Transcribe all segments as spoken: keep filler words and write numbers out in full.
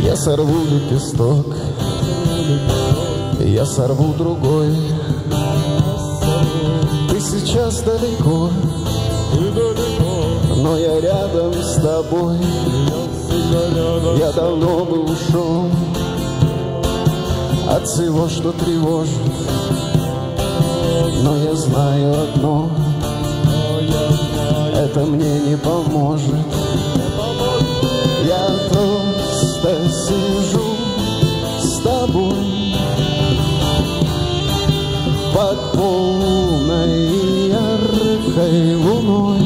Я сорву лепесток, я сорву другой. Ты сейчас далеко, но я рядом с тобой. Я давно бы ушел от всего, что тревожит, но я знаю одно, это мне не поможет. Я просто сижу с тобой под полной яркой луной.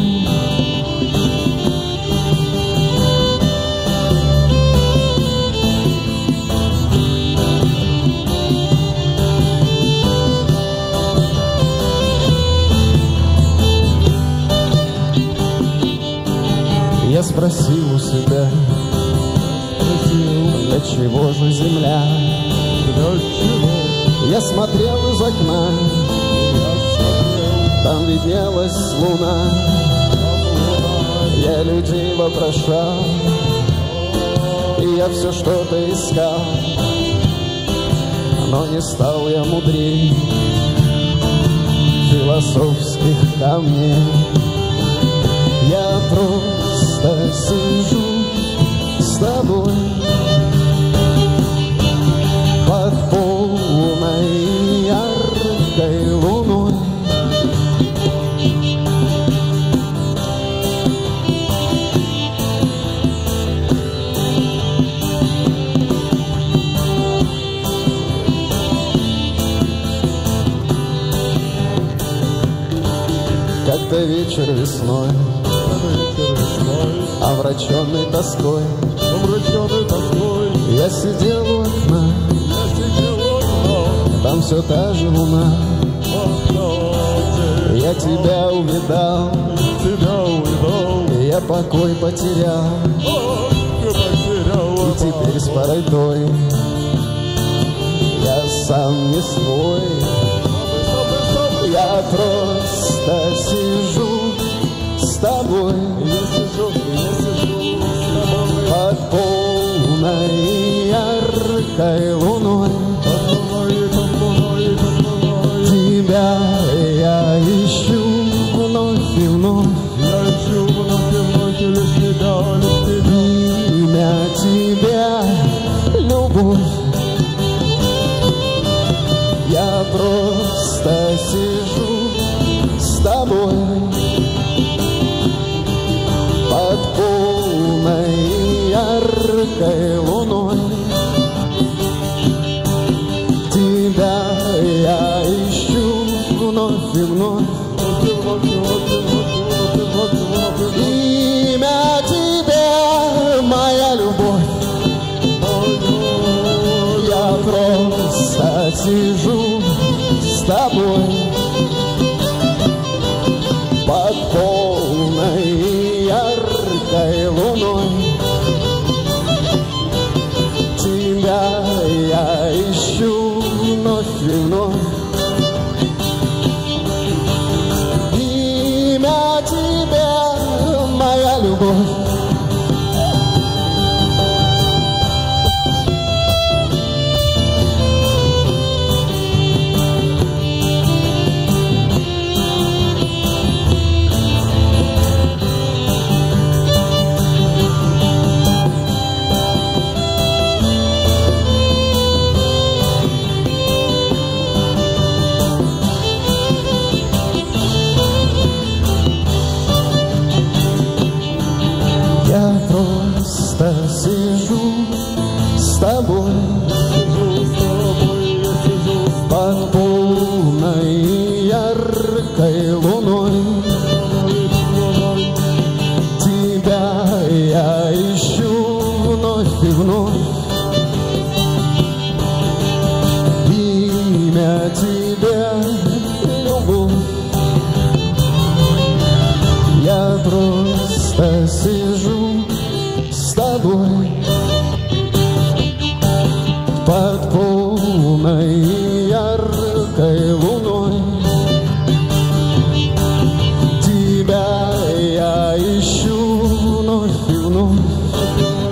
Я спросил у себя, для чего же земля? Я смотрел из окна, там виднелась луна. Я людей вопрошал, и я все что-то искал, но не стал я мудрее философских камней. Я просто сижу с тобой под полной яркой луной. Как-то вечер весной, омраченный тоской, омраченный тоской, я сидел у окна, я сидел у окна, там все та же луна. Я тебя увидал, тебя увидал, и я покой потерял, я потерял, и теперь с парой я сам не свой. Я просто сижу с тобой я сижу, я сижу с тобой под полной яркой луной. Тебя я ищу вновь и вновь, я ищу вновь и вновь лишь тебя, лишь тебя. имя тебя любовь. Я просто сижу с тобой под полной яркой луной. Тебя я ищу вновь и вновь, имя тебя моя любовь. Я просто сижу с тобой под полной яркой луной. Тебя я ищу вновь и вновь, имя тебя моя любовь. Я просто сижу с тобой, Сижу с тобой, я сижу с под полной яркой луной. тобой. Тебя я ищу вновь и вновь, имя тебя любовь. Я просто сижу с тобой под полной яркой луной. Тебя я ищу вновь и вновь,